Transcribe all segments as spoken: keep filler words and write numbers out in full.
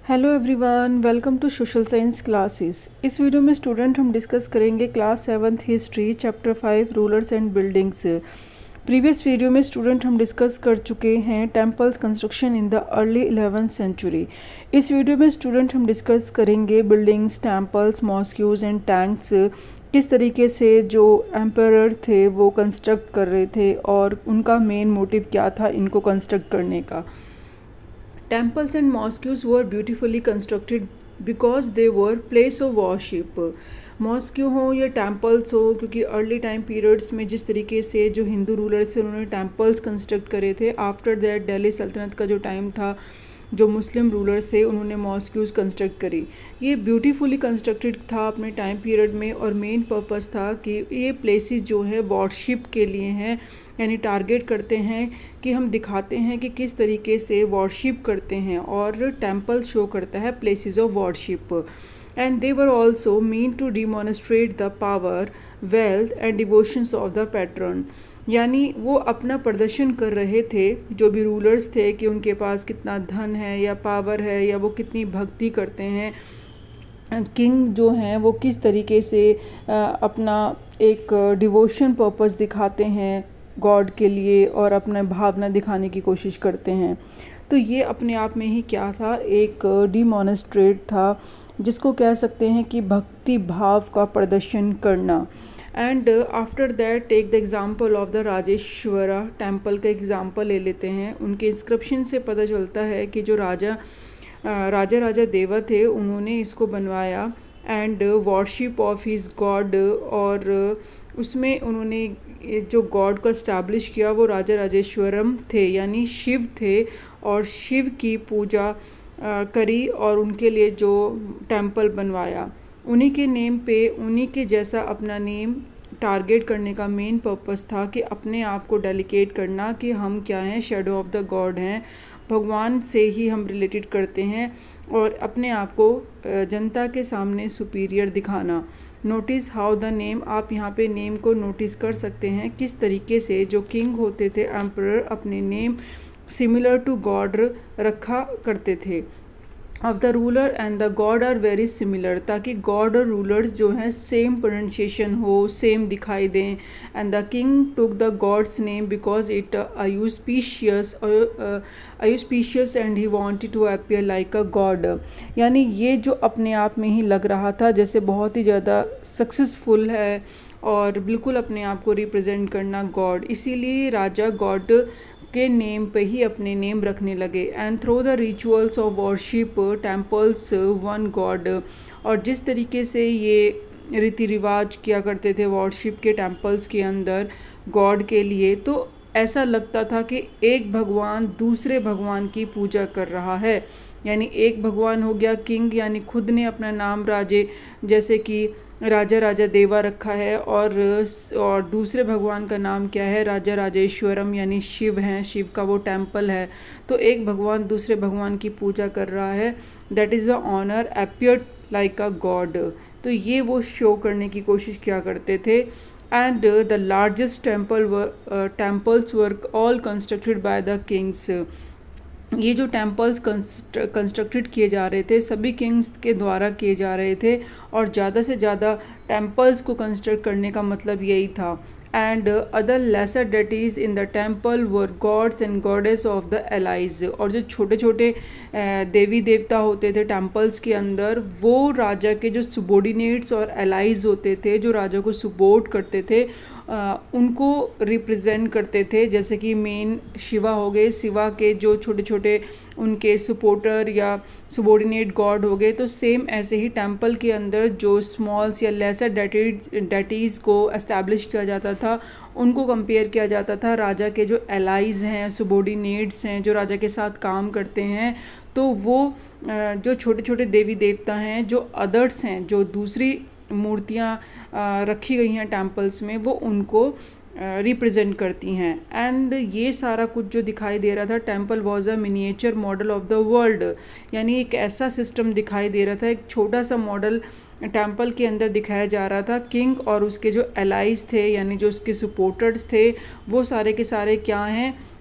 Hello everyone, welcome to social science classes. इस video में student हम डिस्कस करेंगे class seventh history chapter five rulers and buildings. Previous video में student हम discuss कर चुके हैं temples construction in the early eleventh century. इस वीडियो में स्टूडेंट हम डिस्कस करेंगे buildings, temples, mosques and tanks किस तरीके से जो एम्परर थे वो कंस्ट्रक्ट कर रहे थे और उनका मेन मोटिव क्या था इनको कंस्ट्रक्ट करने का। Temples and mosques were beautifully constructed because they were place of worship. Mosque हो या टेम्पल्स हो, क्योंकि अर्ली टाइम पीरियड्स में जिस तरीके से जो हिंदू रूलर्स थे उन्होंने टेम्पल्स कंस्ट्रक्ट करे थे। आफ्टर दैट दिल्ली सल्तनत का जो टाइम था, जो मुस्लिम रूलर्स थे उन्होंने मॉस्क्यूज कंस्ट्रक्ट करी। ये ब्यूटीफुली कंस्ट्रक्टेड था अपने टाइम पीरियड में और मेन पर्पस था कि ये प्लेसेस जो है वॉरशिप के लिए हैं, यानी टारगेट करते हैं कि हम दिखाते हैं कि किस तरीके से वॉरशिप करते हैं, और टेम्पल शो करता है places of worship. And they were also mean to demonstrate the power, wealth and devotions of the patron. यानी वो अपना प्रदर्शन कर रहे थे, जो भी रूलर्स थे, कि उनके पास कितना धन है या पावर है या वो कितनी भक्ति करते हैं। किंग जो हैं वो किस तरीके से अपना एक डिवोशन पर्पस दिखाते हैं गॉड के लिए और अपना भावना दिखाने की कोशिश करते हैं। तो ये अपने आप में ही क्या था, एक डिमॉन्स्ट्रेट था, जिसको कह सकते हैं कि भक्ति भाव का प्रदर्शन करना। And after that take the example of the Rajeshwara temple का एग्ज़ाम्पल ले लेते हैं। उनके इंस्क्रिप्शन से पता चलता है कि जो राजा राजा राजा देवा थे उन्होंने इसको बनवाया and worship of his god, और उसमें उन्होंने जो गॉड को इस्टेब्लिश किया वो राजा राजेश्वरम थे, यानी शिव थे, और शिव की पूजा करी और उनके लिए जो टेम्पल बनवाया। उन्हीं के नेम पे, उन्हीं के जैसा अपना नेम टारगेट करने का मेन पर्पस था कि अपने आप को डेलिकेट करना कि हम क्या हैं, शेडो ऑफ द गॉड हैं, भगवान से ही हम रिलेटेड करते हैं, और अपने आप को जनता के सामने सुपीरियर दिखाना। नोटिस हाउ द नेम, आप यहाँ पे नेम को नोटिस कर सकते हैं किस तरीके से जो किंग होते थे, एम्परर, अपने नेम सिमिलर टू गॉड रखा करते थे। Of the ruler and the god are very similar, ताकि गॉड और रूलर्स जो हैं सेम प्रोनाउंसिएशन हो, सेम दिखाई दें। And the king took the god's name because it auspicious auspicious and he wanted to appear like a god. यानी ये जो अपने आप में ही लग रहा था जैसे बहुत ही ज़्यादा सक्सेसफुल है और बिल्कुल अपने आप को रिप्रेजेंट करना गॉड, इसीलिए राजा गॉड के नेम पे ही अपने नेम रखने लगे। And through the rituals of worship temples one god, और जिस तरीके से ये रीति रिवाज किया करते थे वॉरशिप के टेम्पल्स के अंदर गॉड के लिए, तो ऐसा लगता था कि एक भगवान दूसरे भगवान की पूजा कर रहा है। यानी एक भगवान हो गया किंग, यानी खुद ने अपना नाम राजे, जैसे कि राजा राजा देवा रखा है, और और दूसरे भगवान का नाम क्या है, राजा राजेश्वरम, यानी शिव हैं, शिव का वो टेम्पल है। तो एक भगवान दूसरे भगवान की पूजा कर रहा है, that is the honour appeared like a god. तो ये वो शो करने की कोशिश किया करते थे। And the largest temple temples were all constructed by the kings. ये जो टेम्पल्स कंस्ट्रक्टेड किए जा रहे थे सभी किंग्स के द्वारा किए जा रहे थे, और ज़्यादा से ज़्यादा टेम्पल्स को कंस्ट्रक्ट करने का मतलब यही था। And other lesser deities in the temple were gods and goddess of the allies, और जो छोटे छोटे देवी देवता होते थे टेम्पल्स के अंदर, वो राजा के जो सुबॉर्डिनेट्स और एलाइज होते थे, जो राजा को सपोर्ट करते थे, आ, उनको रिप्रेजेंट करते थे। जैसे कि मेन शिवा हो गए, शिवा के जो छोटे छोटे उनके सपोर्टर या सुबॉर्डिनेट गॉड हो गए, तो सेम ऐसे ही टेम्पल के अंदर जो स्मॉल्स या लेसर डेटीज़ को एस्टैब्लिश किया जाता था, उनको कंपेयर किया जाता था राजा के जो एलाइज हैं, सुबॉर्डिनेट्स हैं, जो राजा के साथ काम करते हैं। तो वो जो छोटे छोटे देवी देवता हैं, जो अदर्स हैं, जो दूसरी मूर्तियाँ रखी गई हैं टेम्पल्स में, वो उनको रिप्रेजेंट करती हैं। एंड ये सारा कुछ जो दिखाई दे रहा था, temple was a miniature model of the world, यानी एक ऐसा सिस्टम दिखाई दे रहा था, एक छोटा सा मॉडल टेम्पल के अंदर दिखाया जा रहा था। किंग और उसके जो एलाइज थे, यानी जो उसके सपोर्टर्स थे, वो सारे के सारे क्या हैं,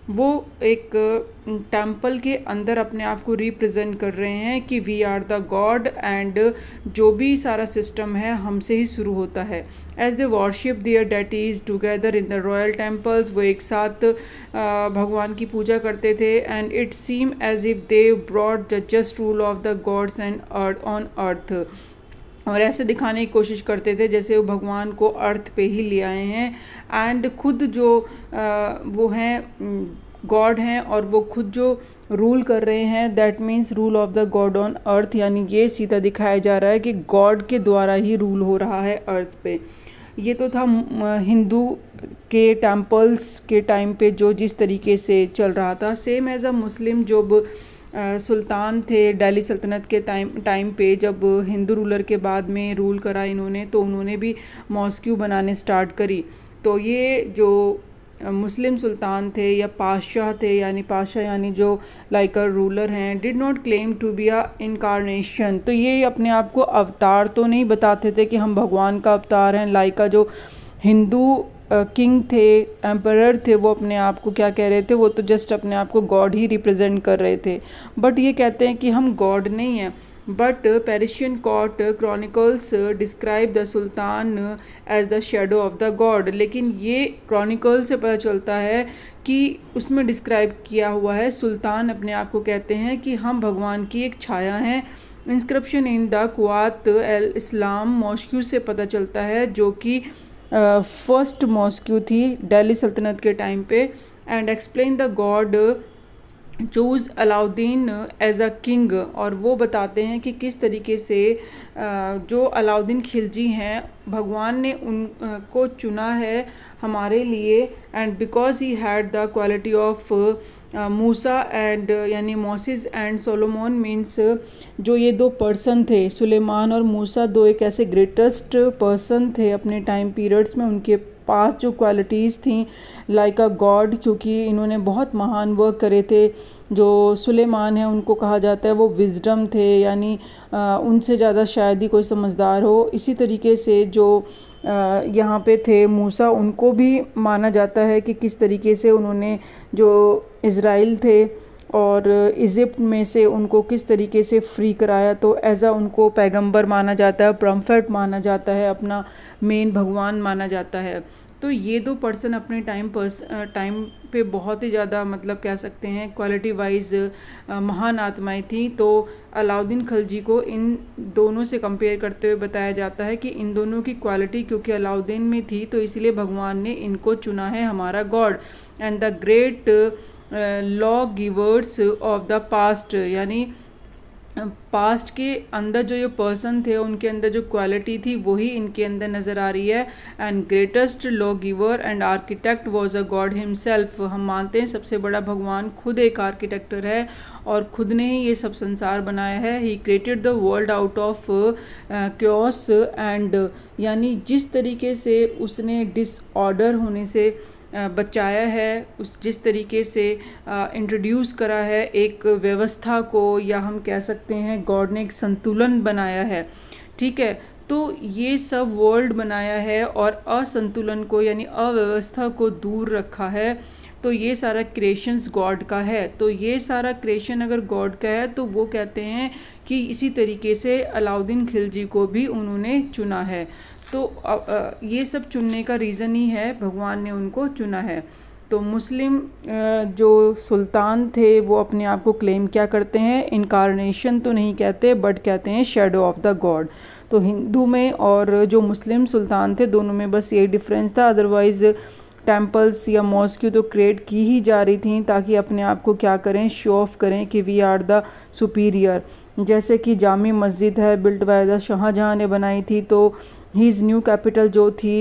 वो एक टेम्पल के अंदर अपने आप को रिप्रेजेंट कर रहे हैं कि we are the god, and जो भी सारा सिस्टम है हमसे ही शुरू होता है। As they worship their deities together in the royal temples, वो एक साथ भगवान की पूजा करते थे। And it seem as if they brought the just rule of the gods and earth on earth, और ऐसे दिखाने की कोशिश करते थे जैसे वो भगवान को अर्थ पे ही ले आए हैं। एंड खुद जो आ, वो हैं गॉड हैं और वो खुद जो रूल कर रहे हैं, that means rule of the god on earth, यानी ये सीधा दिखाया जा रहा है कि गॉड के द्वारा ही रूल हो रहा है अर्थ पे। ये तो था हिंदू के टेम्पल्स के टाइम पे जो जिस तरीके से चल रहा था। सेम एज अ मुस्लिम जो सुल्तान थे दिल्ली सल्तनत के टाइम टाइम पे, जब हिंदू रूलर के बाद में रूल करा इन्होंने, तो उन्होंने भी मॉस्क्यू बनाने स्टार्ट करी। तो ये जो मुस्लिम सुल्तान थे या पातशाह थे, यानी पातशाह यानी जो लाइक अ रूलर हैं, did not claim to be a incarnation, तो ये अपने आप को अवतार तो नहीं बताते थे कि हम भगवान का अवतार हैं। लाइक अ जो हिंदू किंग थे, एम्परर थे, वो अपने आप को क्या कह रहे थे, वो तो जस्ट अपने आप को गॉड ही रिप्रेजेंट कर रहे थे। बट ये कहते हैं कि हम गॉड नहीं हैं। But Persian court chronicles describe the sultan as the shadow of the god, लेकिन ये क्रॉनिकल से पता चलता है कि उसमें डिस्क्राइब किया हुआ है, सुल्तान अपने आप को कहते हैं कि हम भगवान की एक छाया हैं। Inscription in the Quwwat al Islam mosque से पता चलता है, जो कि फर्स्ट मॉस्क्यू थी दिल्ली सल्तनत के टाइम पे। And explain the god choose Alauddin as a king, और वो बताते हैं कि किस तरीके से जो अलाउद्दीन खिलजी हैं, भगवान ने उनको चुना है हमारे लिए। And because he had the quality of Musa and यानी मोसेस एंड सोलोमोन, मीन्स जो ये दो पर्सन थे, सुलेमान और मूसा, दो एक ऐसे ग्रेटेस्ट पर्सन थे अपने टाइम पीरियड्स में। उनके पास जो क्वालिटीज़ थी लाइक अ गॉड, क्योंकि इन्होंने बहुत महान वर्क करे थे। जो सुलेमान है उनको कहा जाता है वो विजडम थे, यानी आ, उनसे ज़्यादा शायद ही कोई समझदार हो। इसी तरीके से जो यहाँ पे थे मूसा, उनको भी माना जाता है कि किस तरीके से उन्होंने जो इज़राइल थे और इजिप्ट में से उनको किस तरीके से फ्री कराया, तो एज अ उनको पैगंबर माना जाता है, प्रॉफेट माना जाता है, अपना मेन भगवान माना जाता है। तो ये दो पर्सन अपने टाइम पर्स टाइम पे बहुत ही ज़्यादा मतलब कह सकते हैं क्वालिटी वाइज महान आत्माएं थी। तो अलाउद्दीन खिलजी को इन दोनों से कंपेयर करते हुए बताया जाता है कि इन दोनों की क्वालिटी क्योंकि अलाउद्दीन में थी, तो इसलिए भगवान ने इनको चुना है हमारा god. And the great law givers of the past, यानी पास्ट के अंदर जो ये पर्सन थे उनके अंदर जो क्वालिटी थी वही इनके अंदर नज़र आ रही है। And greatest law giver and architect was a god himself, हम मानते हैं सबसे बड़ा भगवान खुद एक आर्किटेक्टर है और खुद ने ही ये सब संसार बनाया है। He created the world out of chaos and, यानी जिस तरीके से उसने डिसऑर्डर होने से बचाया है, उस जिस तरीके से इंट्रोड्यूस करा है एक व्यवस्था को, या हम कह सकते हैं गॉड ने एक संतुलन बनाया है। ठीक है, तो ये सब वर्ल्ड बनाया है और असंतुलन को यानी अव्यवस्था को दूर रखा है। तो ये सारा क्रिएशंस गॉड का है। तो ये सारा क्रिएशन अगर गॉड का है तो वो कहते हैं कि इसी तरीके से अलाउद्दीन खिलजी को भी उन्होंने चुना है। तो ये सब चुनने का रीज़न ही है भगवान ने उनको चुना है। तो मुस्लिम जो सुल्तान थे वो अपने आप को क्लेम क्या करते हैं, इनकारनेशन तो नहीं कहते बट कहते हैं शेडो ऑफ द गॉड। तो हिंदू में और जो मुस्लिम सुल्तान थे दोनों में बस ये डिफरेंस था, अदरवाइज़ टेम्पल्स या मॉस्क्यू तो क्रिएट की ही जा रही थी ताकि अपने आप को क्या करें, शो ऑफ करें कि वी आर द सुपीरियर। जैसे कि जामी मस्जिद है बिल्ट बाय द शाहजहाँ ने बनाई थी, तो हीज़ न्यू कैपिटल जो थी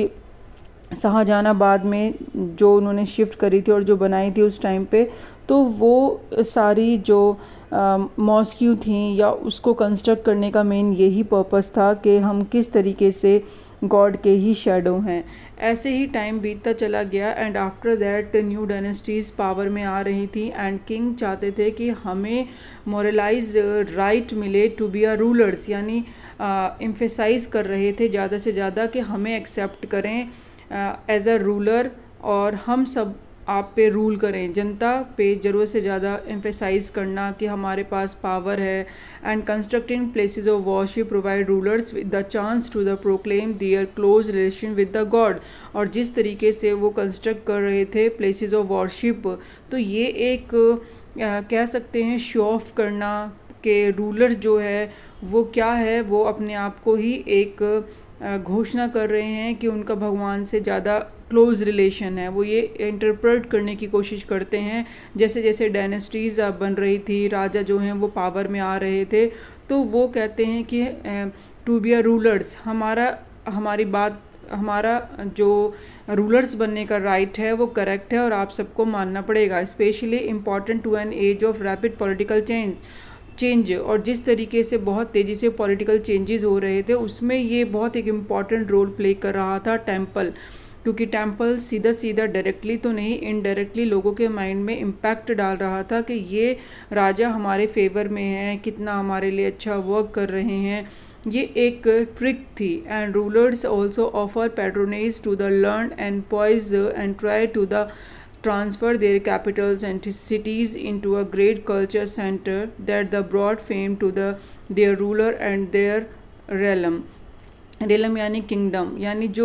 शाहजहानाबाद में जो उन्होंने शिफ्ट करी थी और जो बनाई थी उस टाइम पे, तो वो सारी जो मॉस्क्यू थी या उसको कंस्ट्रक्ट करने का मेन यही पर्पस था कि हम किस तरीके से गॉड के ही शेडो हैं। ऐसे ही टाइम बीतता चला गया and after that new dynasties power में आ रही थी एंड किंग चाहते थे कि हमें मोरलाइज राइट मिले टू बी अ रूलर्स, यानी एम्फेसाइज कर रहे थे ज़्यादा से ज़्यादा कि हमें एक्सेप्ट करें एज अ रूलर और हम सब आप पे रूल करें, जनता पे ज़रूरत से ज़्यादा एम्फेसाइज करना कि हमारे पास पावर है। And constructing places of worship provide rulers with the chance to the proclaim their close relation with the god. और जिस तरीके से वो कंस्ट्रक्ट कर रहे थे प्लेसेस ऑफ वर्शिप, तो ये एक आ, कह सकते हैं शो ऑफ करना कि रूलर जो है वो क्या है, वो अपने आप को ही एक घोषणा कर रहे हैं कि उनका भगवान से ज़्यादा क्लोज रिलेशन है। वो ये इंटरप्रेट करने की कोशिश करते हैं। जैसे जैसे डायनेस्टीज़ बन रही थी, राजा जो हैं वो पावर में आ रहे थे, तो वो कहते हैं कि टू बी अ रूलर्स, हमारा हमारी बात हमारा जो रूलर्स बनने का राइट है वो करेक्ट है और आप सबको मानना पड़ेगा। Specially important to an age of rapid political change change और जिस तरीके से बहुत तेज़ी से पॉलिटिकल चेंजेस हो रहे थे, उसमें ये बहुत एक इम्पॉर्टेंट रोल प्ले कर रहा था टेम्पल। क्योंकि टेम्पल सीधा सीधा डायरेक्टली तो नहीं, इनडायरेक्टली लोगों के माइंड में इम्पैक्ट डाल रहा था कि ये राजा हमारे फेवर में है, कितना हमारे लिए अच्छा वर्क कर रहे हैं। ये एक ट्रिक थी। And rulers also offer patronage to the learn and pious and try to the transfer their capitals and cities into a great culture center that the brought fame to the their ruler and their realm. realm यानी kingdom, यानी जो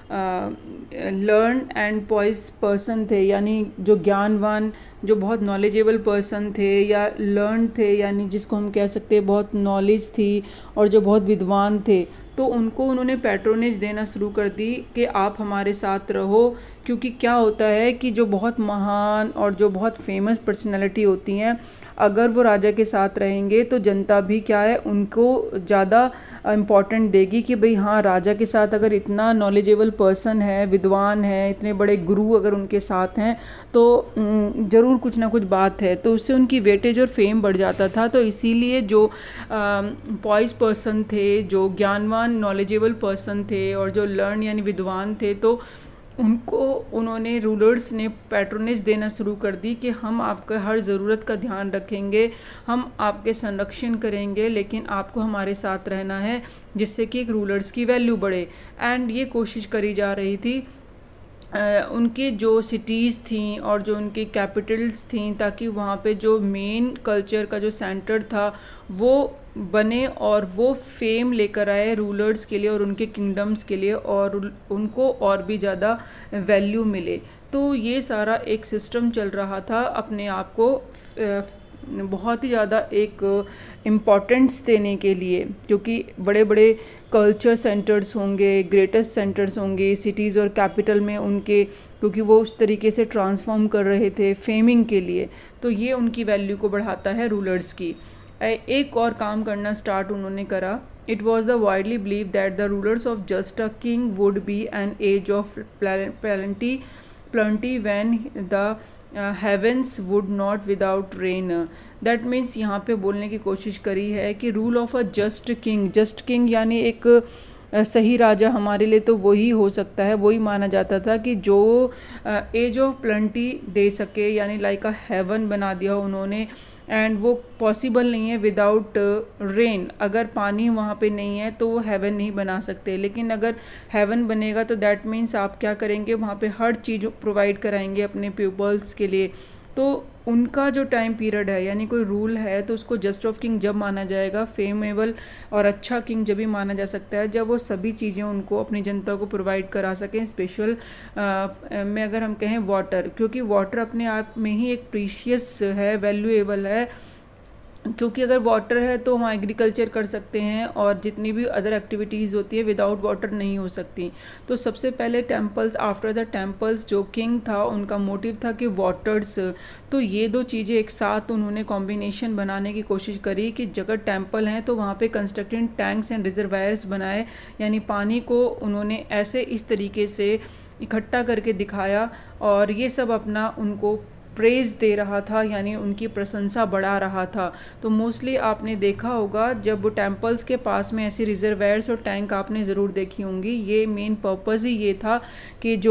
learn and poise person थे, यानी जो ज्ञानवान, जो बहुत knowledgeable person थे या लर्न थे, यानी जिसको हम कह सकते हैं बहुत नॉलेज थी और जो बहुत विद्वान थे, तो उनको उन्होंने पैट्रोनेज देना शुरू कर दी कि आप हमारे साथ रहो। क्योंकि क्या होता है कि जो बहुत महान और जो बहुत फेमस पर्सनैलिटी होती हैं, अगर वो राजा के साथ रहेंगे तो जनता भी क्या है, उनको ज़्यादा इम्पॉर्टेंट देगी कि भाई हाँ, राजा के साथ अगर इतना नॉलेजेबल पर्सन है, विद्वान है, इतने बड़े गुरु अगर उनके साथ हैं तो ज़रूर कुछ ना कुछ बात है। तो उससे उनकी वेटेज और फेम बढ़ जाता था। तो इसीलिए जो पॉइज पर्सन थे, जो ज्ञानवान नॉलेजेबल पर्सन थे और जो लर्न यानी विद्वान थे, तो उनको उन्होंने रूलर्स ने पैट्रोनेज देना शुरू कर दी कि हम आपका हर ज़रूरत का ध्यान रखेंगे, हम आपके संरक्षण करेंगे, लेकिन आपको हमारे साथ रहना है, जिससे कि एक रूलर्स की वैल्यू बढ़े। एंड ये कोशिश करी जा रही थी Uh, उनके जो सिटीज़ थी और जो उनकी कैपिटल्स थी, ताकि वहाँ पे जो मेन कल्चर का जो सेंटर था वो बने और वो फेम लेकर आए रूलर्स के लिए और उनके किंगडम्स के लिए, और उनको और भी ज़्यादा वैल्यू मिले। तो ये सारा एक सिस्टम चल रहा था, अपने आप को बहुत ही ज़्यादा एक इम्पॉर्टेंस देने के लिए, क्योंकि बड़े बड़े कल्चर सेंटर्स होंगे, ग्रेटेस्ट सेंटर्स होंगे सिटीज़ और कैपिटल में उनके, क्योंकि वो उस तरीके से ट्रांसफॉर्म कर रहे थे फेमिंग के लिए। तो ये उनकी वैल्यू को बढ़ाता है रूलर्स की। एक और काम करना स्टार्ट उन्होंने करा। It was the widely believe that the rulers of just a king would be an age of plenty plenty when the heavens would not without rain. That means यहाँ पे बोलने की कोशिश करी है कि rule of a just king, just king यानी एक सही राजा हमारे लिए तो वही हो सकता है, वही माना जाता था कि जो एज ऑफ प्लेंटी दे सके, यानी लाइक अ हेवन बना दिया उन्होंने। एंड वो पॉसिबल नहीं है विदाउट रेन। अगर पानी वहाँ पे नहीं है तो वो हेवन नहीं बना सकते, लेकिन अगर हेवन बनेगा तो दैट मीन्स आप क्या करेंगे, वहाँ पे हर चीज़ प्रोवाइड कराएंगे अपने पीपल्स के लिए। तो उनका जो टाइम पीरियड है, यानी कोई रूल है तो उसको जस्ट ऑफ किंग जब माना जाएगा, फेमेबल और अच्छा किंग जब भी माना जा सकता है जब वो सभी चीज़ें उनको अपनी जनता को प्रोवाइड करा सकें। स्पेशल में अगर हम कहें वाटर, क्योंकि वाटर अपने आप में ही एक प्रीशियस है, वैल्यूएबल है, क्योंकि अगर वाटर है तो हम एग्रीकल्चर कर सकते हैं और जितनी भी अदर एक्टिविटीज़ होती है विदाउट वाटर नहीं हो सकती। तो सबसे पहले टेम्पल्स, आफ्टर द टेम्पल्स जो किंग था उनका मोटिव था कि वाटर्स, तो ये दो चीज़ें एक साथ उन्होंने कॉम्बिनेशन बनाने की कोशिश करी कि जगह टेम्पल हैं तो वहाँ पे कंस्ट्रक्टेड टैंक्स एंड रिजर्वायर्स बनाए, यानी पानी को उन्होंने ऐसे इस तरीके से इकट्ठा करके दिखाया और ये सब अपना उनको प्रेज दे रहा था, यानी उनकी प्रशंसा बढ़ा रहा था। तो मोस्टली आपने देखा होगा जब वो टेम्पल्स के पास में ऐसे रिजर्वायर्स और टैंक आपने ज़रूर देखी होंगी। ये मेन पर्पज़ ही ये था कि जो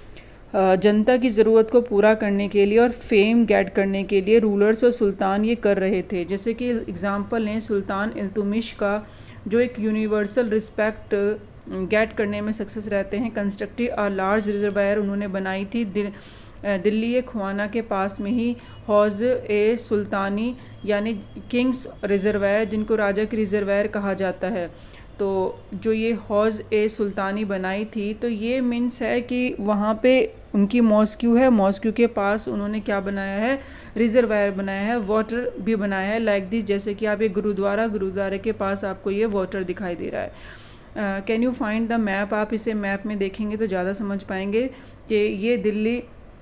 जनता की ज़रूरत को पूरा करने के लिए और फेम गेट करने के लिए रूलर्स और सुल्तान ये कर रहे थे। जैसे कि एग्ज़ाम्पल लें सुल्तान इल्तुतमिश का, जो एक यूनिवर्सल रिस्पेक्ट गेट करने में सक्सेस रहते हैं। कंस्ट्रक्टिव अ लार्ज रिजर्वायर उन्होंने बनाई थी दिल्ली ए खुआना के पास में ही हौज़ ए सुल्तानी यानी किंग्स रिजर्वायर, जिनको राजा की रिजर्वायर कहा जाता है, तो जो ये हौज़ ए सुल्तानी बनाई थी, तो ये मीन्स है कि वहाँ पे उनकी मॉस्क्यू है, मॉस्क्यू के पास उन्होंने क्या बनाया है, रिजर्वायर बनाया है, वाटर भी बनाया है लाइक दिस। जैसे कि आप एक गुरुद्वारा गुरुद्वारे के पास आपको ये वाटर दिखाई दे रहा है। Can you find the map, आप इसे मैप में देखेंगे तो ज़्यादा समझ पाएंगे कि ये दिल्ली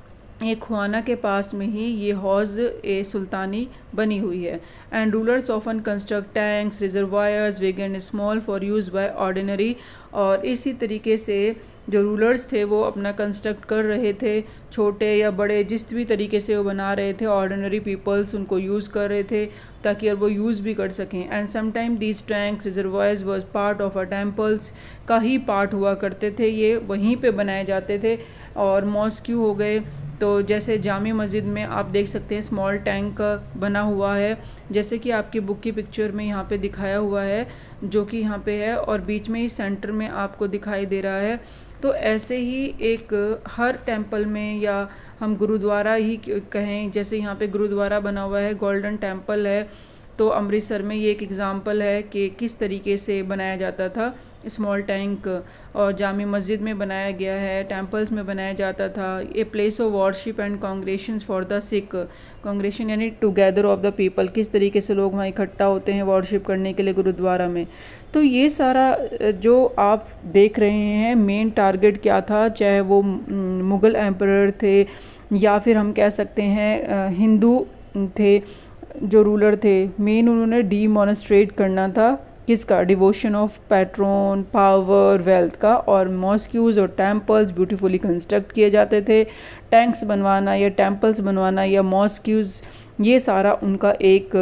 ये खुआना के पास में ही ये हौज़ ए सुल्तानी बनी हुई है। And rulers often construct tanks reservoirs big and small for use by ordinary, और इसी तरीके से जो रूलर्स थे वो अपना कंस्ट्रक्ट कर रहे थे, छोटे या बड़े जिस भी तरीके से वो बना रहे थे, ऑर्डिनरी पीपल्स उनको यूज़ कर रहे थे ताकि और वो यूज़ भी कर सकें। And sometime these tanks reservoirs was part of a temples का ही पार्ट हुआ करते थे, ये वहीं पे बनाए जाते थे। और मॉस्क्यू हो गए, तो जैसे जामी मस्जिद में आप देख सकते हैं स्मॉल टैंक बना हुआ है, जैसे कि आपकी बुक की पिक्चर में यहाँ पे दिखाया हुआ है, जो कि यहाँ पे है और बीच में ही सेंटर में आपको दिखाई दे रहा है। तो ऐसे ही एक हर टेंपल में, या हम गुरुद्वारा ही कहें, जैसे यहाँ पे गुरुद्वारा बना हुआ है, गोल्डन टेंपल है, तो अमृतसर में ये एक एग्ज़ाम्पल है कि किस तरीके से बनाया जाता था स्मॉल टैंक, और जामी मस्जिद में बनाया गया है, टेंपल्स में बनाया जाता था। A place of worship and congregations for the Sikh, congregation यानी टुगेदर ऑफ द पीपल, किस तरीके से लोग वहाँ इकट्ठा होते हैं वर्शिप करने के लिए गुरुद्वारा में। तो ये सारा जो आप देख रहे हैं मेन टारगेट क्या था, चाहे वो मुग़ल एम्परर थे या फिर हम कह सकते हैं हिंदू थे जो रूलर थे, मेन उन्होंने डीमोनस्ट्रेट करना था किसका, devotion of patron, power, wealth का। और मॉस्क्यूज़ और टेम्पल्स ब्यूटीफुली कंस्ट्रक्ट किए जाते थे। टैंक्स बनवाना या टेम्पल्स बनवाना या मॉस्क्यूज़, ये सारा उनका एक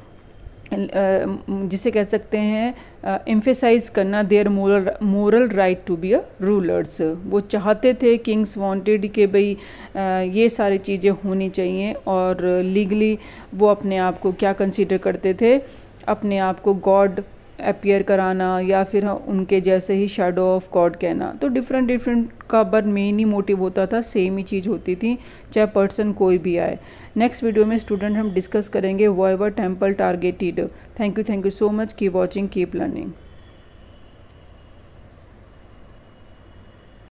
जिसे कह सकते हैं एम्फेसाइज करना their moral moral right to be a rulers. वो चाहते थे, किंग्स वांटेड कि भाई ये सारी चीज़ें होनी चाहिए, और लीगली वो अपने आप को क्या कंसीडर करते थे, अपने आप को गॉड अपीयर कराना या फिर उनके जैसे ही शैडो ऑफ गॉड कहना। तो डिफरेंट डिफरेंट का बट मेन ही मोटिव होता था, सेम ही चीज़ होती थी, चाहे पर्सन कोई भी आए। नेक्स्ट वीडियो में स्टूडेंट हम डिस्कस करेंगे why were temple targeted. Thank you thank you so much, keep watching, keep learning.